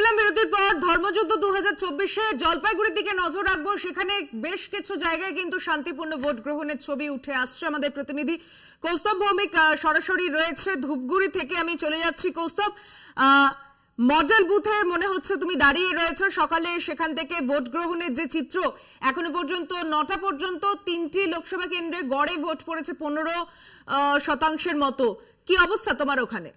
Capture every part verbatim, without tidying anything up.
ফিরলাম বিরতির পর। ধর্মযুদ্ধ দু হাজার চব্বিশে জলপাইগুড়ির দিকে নজর রাখবো। সেখানে বেশ কিছু জায়গায় কিন্তু শান্তিপূর্ণ ভোট গ্রহণের ছবি উঠে আসছে। আমাদের প্রতিনিধি কৌস্তব ভৌমিক সরাসরি রয়েছে ধূপগুড়ি থেকে। আমি চলে যাচ্ছি কৌস্তব, মডেল বুথে মনে হচ্ছে তুমি দাঁড়িয়ে রয়েছে। সকালে সেখান থেকে ভোট গ্রহণের যে চিত্র, এখনো পর্যন্ত নটা পর্যন্ত তিনটি লোকসভা কেন্দ্রে গড়ে ভোট পড়েছে পনেরো শতাংশের মতো। কি অবস্থা তোমার ওখানে?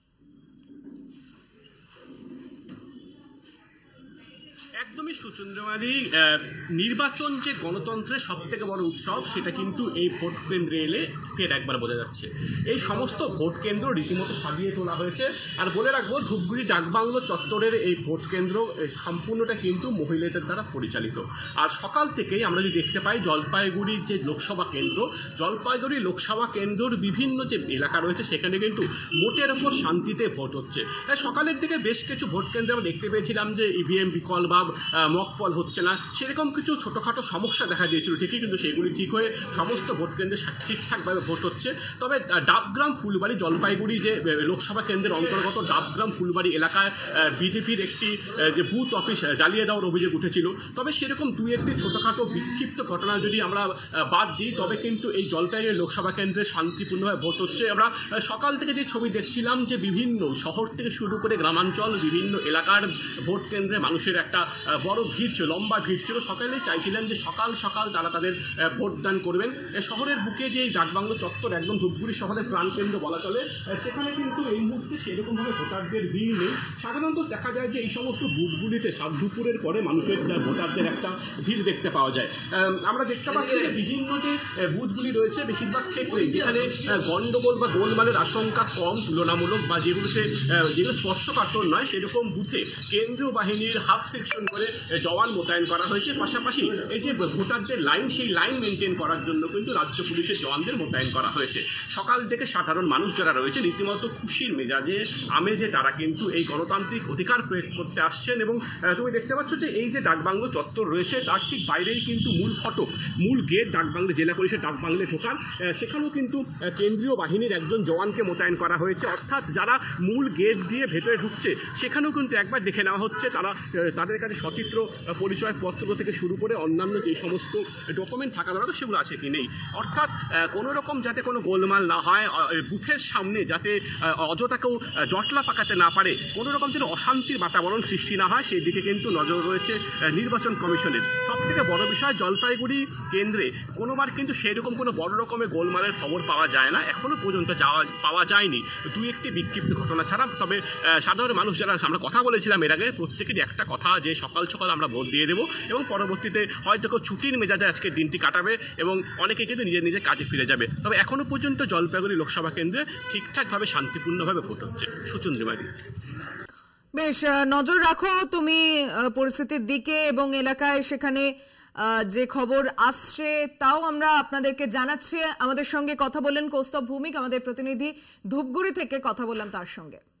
একদমই সুচন্দ্রমালী, নির্বাচন যে গণতন্ত্রের সব থেকে বড় উৎসব, সেটা কিন্তু এই ভোট কেন্দ্রে এলে ফের একবার বোঝা যাচ্ছে। এই সমস্ত ভোট কেন্দ্র রীতিমতো সাজিয়ে তোলা হয়েছে। আর বলে রাখবো, ধূপগুড়ি ডাকবাংলো চত্বরের এই ভোট কেন্দ্র সম্পূর্ণটা কিন্তু মহিলাদের দ্বারা পরিচালিত। আর সকাল থেকেই আমরা যদি দেখতে পাই, জলপাইগুড়ির যে লোকসভা কেন্দ্র, জলপাইগুড়ি লোকসভা কেন্দ্রের বিভিন্ন যে এলাকা রয়েছে, সেখানে কিন্তু ভোটের ওপর শান্তিতে ভোট হচ্ছে। সকালের দিকে বেশ কিছু ভোট কেন্দ্রে আমরা দেখতে পেয়েছিলাম যে ইভিএম বিকল বা মকপল হচ্ছে না, সেরকম কিছু ছোটোখাটো সমস্যা দেখা দিয়েছিল ঠিকই, কিন্তু সেগুলি ঠিক হয়ে সমস্ত ভোট কেন্দ্রে ঠিকঠাকভাবে ভোট হচ্ছে। তবে ডাবগ্রাম ফুলবাড়ি, জলপাইগুড়ি যে লোকসভা কেন্দ্রের অন্তর্গত ডাবগ্রাম ফুলবাড়ি এলাকায় বিজেপির একটি যে বুথ অফিস জ্বালিয়ে দেওয়ার অভিযোগ উঠেছিল। তবে সেরকম দুই একটি ছোটোখাটো বিক্ষিপ্ত ঘটনা যদি আমরা বাদ দিই, তবে কিন্তু এই জলপাইগুড়ি লোকসভা কেন্দ্রে শান্তিপূর্ণভাবে ভোট হচ্ছে। আমরা সকাল থেকে যে ছবি দেখছিলাম, যে বিভিন্ন শহর থেকে শুরু করে গ্রামাঞ্চল, বিভিন্ন এলাকার ভোট কেন্দ্রে মানুষের একটা বড় ভিড় ছিল, লম্বা ভিড় ছিল। সকালেই চাইছিলেন যে সকাল সকাল তারা তাদের ভোটদান করবেন। শহরের বুকে যে ডাকবাংলো চত্বর, একদম ধূপগুড়ি শহরের প্রাণকেন্দ্র বলা চলে, সেখানে কিন্তু এই মুহূর্তে সেরকমভাবে ভোটারদের ভিড় নেই। সাধারণত দেখা যায় যে এই সমস্ত বুথগুলিতে সাত দুপুরের পরে মানুষের ভোটারদের একটা ভিড় দেখতে পাওয়া যায়। আমরা দেখতে পাচ্ছি যে বিভিন্ন যে বুথগুলি রয়েছে, বেশিরভাগ ক্ষেত্রেই যেখানে গণ্ডগোল বা গোলমালের আশঙ্কা কম তুলনামূলক, বা যেগুলোতে যেগুলো স্পর্শকাতর নয়, সেরকম বুথে কেন্দ্রীয় বাহিনীর হাফ সেকশন করে জওয়ান মোতায়েন করা হয়েছে। পাশাপাশি এই যে ভোটারদের লাইন, সেই লাইন মেনটেন করার জন্য কিন্তু রাজ্য পুলিশের জওয়ানদের মোতায়েন করা হয়েছে। সকাল থেকে সাধারণ মানুষ যারা রয়েছে, রীতিমতো খুশির মেজাজে আমেজে তারা কিন্তু এই গণতান্ত্রিক অধিকার প্রয়োগ করতে আসছেন। এবং তুমি দেখতে পাচ্ছ যে এই যে ডাকবাংলো চত্বর রয়েছে, তার ঠিক বাইরেই কিন্তু মূল ফটক, মূল গেট, ডাকবাংলো জেলা পরিষদ ডাকবাংলে ঢোকার, সেখানেও কিন্তু কেন্দ্রীয় বাহিনীর একজন জওয়ানকে মোতায়েন করা হয়েছে। অর্থাৎ যারা মূল গেট দিয়ে ভেতরে ঢুকছে, সেখানেও কিন্তু একবার দেখে নেওয়া হচ্ছে তারা তাদের কাছে সচিত্র পরিচয়পত্র থেকে শুরু করে অন্যান্য যে সমস্ত ডকুমেন্ট থাকা দরকার সেগুলো আছে কি নেই। অর্থাৎ কোনো রকম যাতে কোনো গোলমাল না হয়, বুথের সামনে যাতে অযথা কেউ জটলা পাকাতে না পারে, কোনো রকম যেন অশান্তির বাতাবরণ সৃষ্টি না হয়, সেই দিকে কিন্তু নজর রয়েছে নির্বাচন কমিশনের। সব থেকে বড় বিষয়, জলপাইগুড়ি কেন্দ্রে কোনোবার কিন্তু সেরকম কোনো বড় রকমের গোলমালের খবর পাওয়া যায় না, এখনো পর্যন্ত যাওয়া পাওয়া যায়নি দুই একটি বিক্ষিপ্ত ঘটনা ছাড়া। তবে সাধারণ মানুষ যারা আমরা কথা বলেছিলাম এর আগে, প্রত্যেকেরই একটা কথা, যে সকাল সকাল আমরা ভোট দিয়ে দেবো এবং পরবর্তীতে হয়তো কেউ ছুটির মেজাজে আজকে দিনটি কাটাবে এবং অনেকে কিন্তু নিজের নিজের কাজে ফিরে যাবে। তবে এখনো পর্যন্ত জলপাইগুড়ি লোকসভা কেন্দ্রে ঠিকঠাকভাবে শান্তিপূর্ণভাবে ভোট হচ্ছে। সুচন্দ্রমালী, বেশ নজর রাখো তুমি পরিস্থিতির দিকে এবং এলাকায় সেখানে যে খবর আসছে তাও আমরা আপনাদেরকে জানাচ্ছি। আমাদের সঙ্গে কথা বললেন কৌস্তব ভৌমিক, আমাদের প্রতিনিধি ধূপগুড়ি থেকে কথা বললাম তার সঙ্গে।